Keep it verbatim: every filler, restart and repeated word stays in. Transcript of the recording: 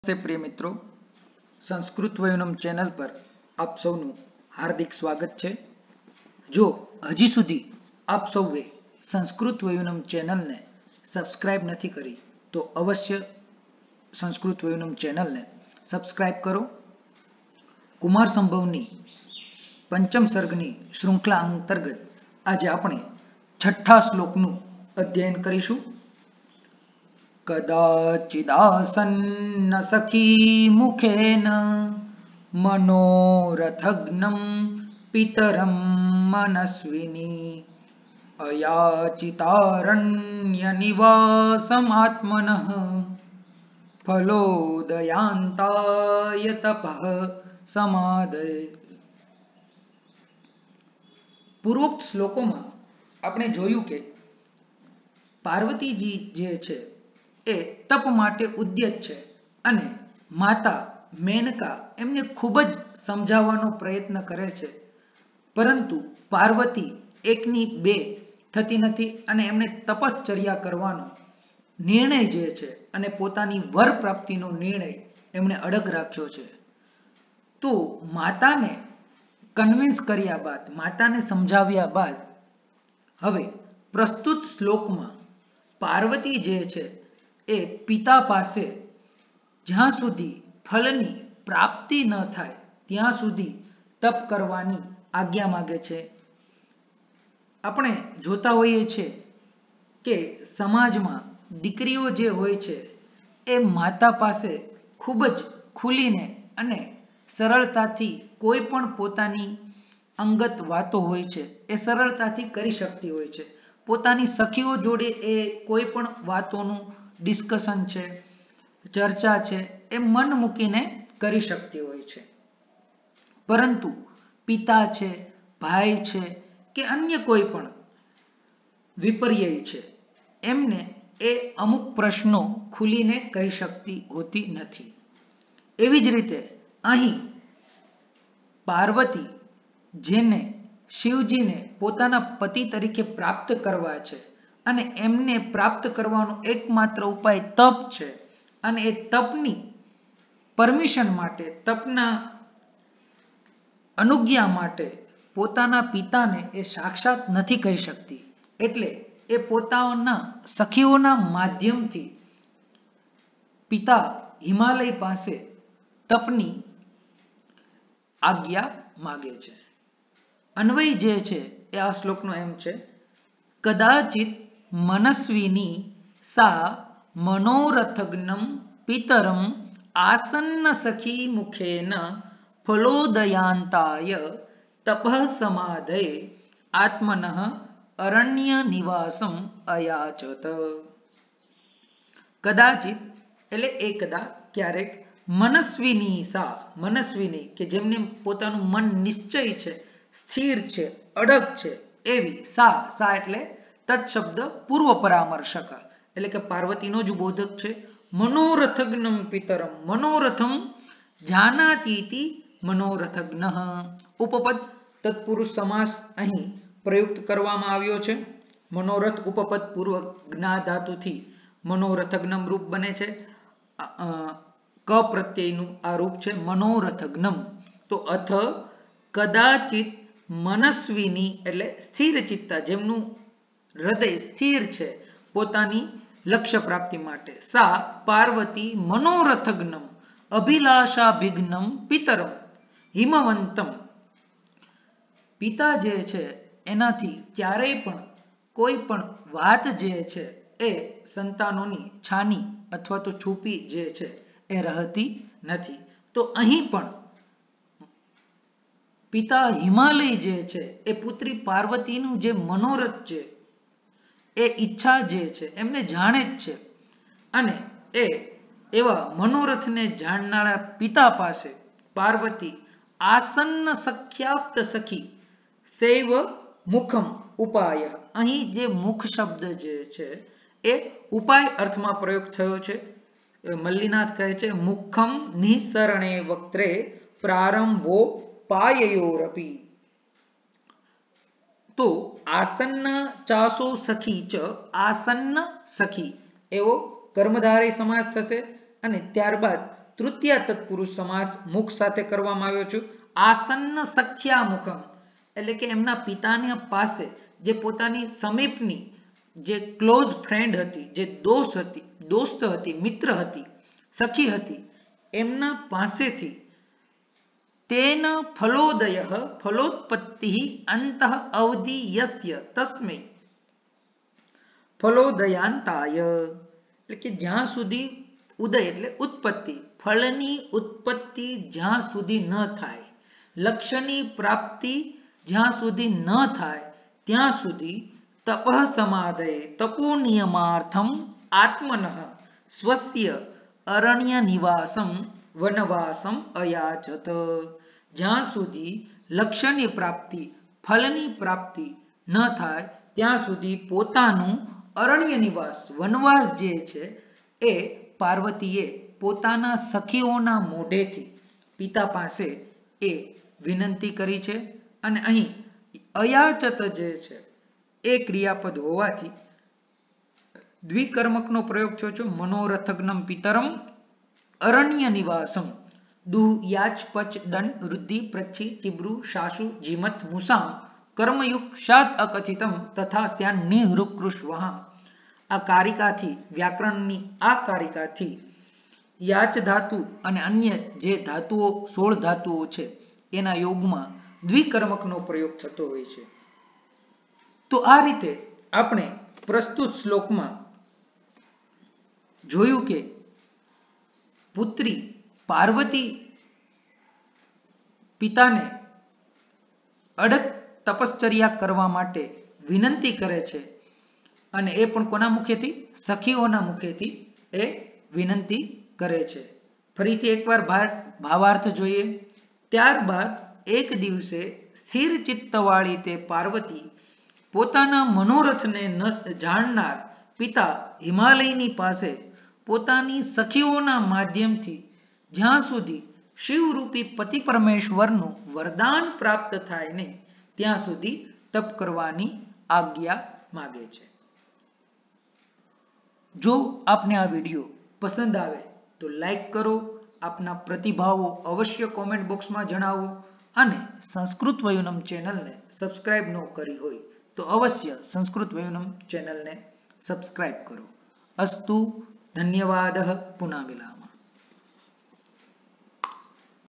નમસ્તે પ્રિય મિત્રો, સંસ્કૃત વયુનમ ચેનલ પર આપ સૌનું હાર્દિક સ્વાગત છે. જો હજી સુધી આપ સૌએ સંસ્કૃત વયુનમ ચેનલને સબસ્ક્રાઇબ નથી કરી તો અવશ્ય સંસ્કૃત વયુનમ ચેનલને સબસ્ક્રાઇબ કરો. કુમાર સંભવની પંચમ સર્ગની શૃંખલા અંતર્ગત આજે આપણે છઠ્ઠા શ્લોકનું અધ્યયન કરીશું. કદાચિદાસન્ન સખી મુખેન મનોરથગ્નમ પિતરમ મનસ્વિની અયાચિતારણ્ય નિવાસમાત્મનઃ ફલોદયાંતાય તપઃ સમાદય. પૂર્વોક્ત શ્લોકોમાં આપણે જોયું કે પાર્વતીજી જે છે એ તપ માટે ઉદ્યત છે અને માતા મેનકા એમને ખૂબ જ સમજાવવાનો પ્રયત્ન કરે છે, પરંતુ પાર્વતી એકની બે થતી નથી અને એમને તપશ્ચર્યા કરવાનો નિર્ણય જે છે અને પોતાની વર પ્રાપ્તિનો નિર્ણય એમણે અડગ રાખ્યો છે. તો માતાને કન્વિન્સ કર્યા બાદ, માતાને સમજાવ્યા બાદ હવે પ્રસ્તુત શ્લોકમાં પાર્વતી જે છે એ પિતા પાસે જ્યાં સુધી ફલની પ્રાપ્તિ ન થાય ત્યાં સુધી તપ કરવાની આજ્ઞા માગે છે. આપણે જોતા હોઈએ છીએ કે સમાજમાં દીકરીઓ જે હોય છે એ માતા પાસે ખૂબ જ ખુલીને અને સરળતાથી કોઈ પણ પોતાની અંગત વાતો હોય છે એ સરળતાથી કરી શકતી હોય છે. પોતાની સખીઓ જોડે એ કોઈ પણ વાતોનું ડિસ્કશન છે, ચર્ચા છે, એ મન મૂકીને કરી શકતી હોય છે. પરંતુ પિતા છે, ભાઈ છે કે અન્ય કોઈ પણ વિપર્યય છે એમને એ અમુક પ્રશ્નો ખુલીને કહી શકતી હોતી નથી. એવી જ રીતે અહીં પાર્વતી જેને શિવજીને પોતાના પતિ તરીકે પ્રાપ્ત કરવા છે અને એમને પ્રાપ્ત કરવાનો એકમાત્ર ઉપાય તપ છે અને એ તપની પરમિશન માટે, તપના અનુજ્ઞા માટે પોતાના પિતાને એ સાક્ષાત નથી કહી શકતી, એટલે એ પોતાના સખીઓના માધ્યમથી પિતા હિમાલય પાસે તપની આજ્ઞા માગે છે. અન્વય જે છે એ આ શ્લોકનો એમ છે: કદાચિત મનસ્વિની સા મનોરથગ્નમ પિતરમ આસન્ન સખી મુખેન ફલોદયાંતાય તપઃ સમાધયે આત્મનઃ અરણ્ય નિવાસમ અયાચત. કદાચિત એટલે એકદા, ક્યારેક, મનસ્વિની સા, મનસ્વિની કે જેમને પોતાનું મન નિશ્ચય છે, સ્થિર છે, અડગ છે એવી, સા, સા એટલે તત્શબ્દ પૂર્વ પરામર્શક એટલે કે પાર્વતીનો જ બોધક છે. મનોરથગ્નમ પિતરમ, મનોરથમ જાનાતીતિ મનોરથગ્નઃ. ઉપપદ તત્પુરુષ સમાસ અહીં પ્રયુક્ત કરવામાં આવ્યો છે. મનોરથ ઉપપદ પૂર્વ જ્ઞા ધાતુથી મનોરથગ્નમ રૂપ બને છે. ક પ્રત્યયનું આ રૂપ છે મનોરથગ્નમ. તો અથ કદાચિત મનસ્વિની એટલે સ્થિર ચિત્તા, જેમનું હૃદય સ્થિર છે પોતાની લક્ષ્ય પ્રાપ્તિ માટે, સા પાર્વતી મનોરથગ્નમ અભિલાષાભિઘ્નમ પિતરમ હિમવંતમ. પિતા જે છે એનાથી ક્યારેય પણ કોઈ પણ વાત જે છે એ સંતાનોની છાની અથવા તો છુપી જે છે એ રહેતી નથી. તો અહીં પણ પિતા હિમાલય જે છે એ પુત્રી પાર્વતીનું જે મનોરથ છે, એ ઈચ્છા જે છે એમને જાણે જ છે અને એ એવા મનોરથને જાણનારા પિતા પાસે પાર્વતી આસન્ન સખ્યાપ્ત સખી સૈવ મુખમ ઉપાય. અહીં જે મુખ શબ્દ જે છે એ ઉપાય અર્થમાં પ્રયોગ થયો છે. મલ્લીનાથ કહે છે મુખમ નિસરણે વક્ત્રે પ્રારંભો પાયયોરપી. તો આસન્ન ચાસો સખી ચ આસન્ન સખી એવો કર્મધારય સમાસ થશે અને ત્યારબાદ તૃતીયા તત્પુરુષ સમાસ મુખ સાથે કરવામાં આવ્યો છે. આસન્ન સખ્યા મુખમ એટલે કે એમના પિતાની પાસે જે પોતાની સમીપની જે ક્લોઝ ફ્રેન્ડ હતી, જે દોસ્ત હતી, દોસ્ત હતી, મિત્ર હતી, સખી હતી, એમના પાસેથી તેન ફલોદય ફલોત્પત્તિ અંતઃ અવધિ યસ્ય તસ્મૈ ફલોદયાંતાય એટલે કે જ્યાં સુધી ઉદય એટલે ઉત્પત્તિ, ફળની ઉત્પત્તિ જ્યાં સુધી ન થાય, લક્ષ્યની પ્રાપ્તિ જ્યાં સુધી ન થાય ત્યાં સુધી તપઃ સમાદયે તપોનિયમાર્થમ આત્મનઃ સ્વસ્ય અરણ્ય નિવાસમ વનવાસમ અયાચત. જ્યાં સુધી લક્ષ્યની પ્રાપ્તિ, ફલની પ્રાપ્તિ ન થાય ત્યાં સુધી પોતાનું અરણ્ય નિવાસ, વનવાસ જે છે એ પાર્વતીએ પોતાના સખીઓના મોઢેથી પિતા પાસે એ વિનંતી કરી છે. અને અહીં અયાચત જે છે એ ક્રિયાપદ હોવાથી દ્વિકર્મકનો પ્રયોગ થયો છે. મનોરથગ્નમ પિતરમ અરણ્ય નિવાસમ દુ યાચ પચ દન વૃદ્ધિ પ્રચ્છી ચિબ્રુ શાશુ જીમત મુસામ કર્મયુગ શાદ અકથિતમ તથા સ્યાન નિહૃકૃષ્વહામ. આ કારિકાથી, વ્યાકરણની આ કારિકાથી યાચ ધાતુ અને અન્ય જે ધાતુઓ સોળ ધાતુઓ છે એના યોગમાં દ્વિકર્મકનો પ્રયોગ થતો હોય છે. તો આ રીતે આપણે પ્રસ્તુત શ્લોકમાં જોયું કે પુત્રી પાર્વતી પિતાને અડગ તપશ્ચર્યા કરવા માટે વિનંતી કરે છે અને એ પણ કોના મુખેથી? સખીઓના મુખેથી એ વિનંતી કરે છે. ફરીથી એકવાર ભાવાર્થ જોઈએ. ત્યારબાદ એક દિવસે સ્થિર ચિત્તવાળી તે પાર્વતી પોતાના મનોરથને જાણનાર પિતા હિમાલયની પાસે પોતાની સખીઓના માધ્યમથી જ્યાં સુધી શિવરૂપી પતિ પરમેશ્વરનું વરદાન પ્રાપ્ત થાય ને ત્યાં સુધી તપ કરવાની આજ્ઞા માગે છે. જો આપને આ વિડીયો પસંદ આવે તો લાઈક કરો, આપના પ્રતિભાવો અવશ્ય કોમેન્ટ બોક્સમાં જણાવો અને સંસ્કૃત વયુનમ ચેનલને સબસ્ક્રાઇબ ન કરી હોય તો અવશ્ય સંસ્કૃત વયુનમ ચેનલને સબસ્ક્રાઇબ કરો. અસ્તુ ધન્યવાદઃ પુનઃ મિલામः.